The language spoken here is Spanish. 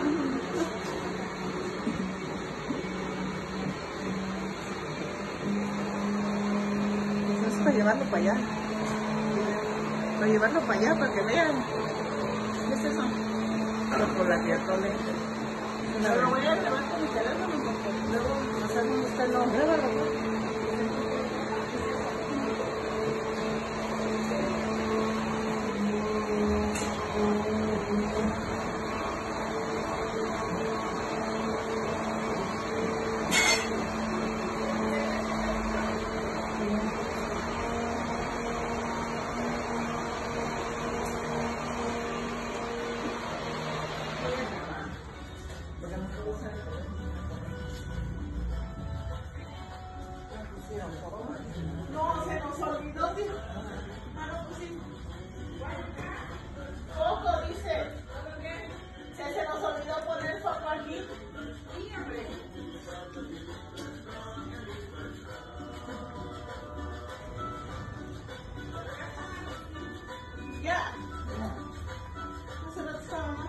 Pues es para llevarlo para allá. Para llevarlo para allá, para que vean. ¿Qué es eso? Por la diatole. Pero voy a grabar con mi teléfono porque luego no sé dónde está el nombre. No, se nos olvidó, tío. Ah, no, pues sí. Foco, dice. Se nos olvidó poner foco aquí. Sí, hombre. Ya. Hace rato estaba más.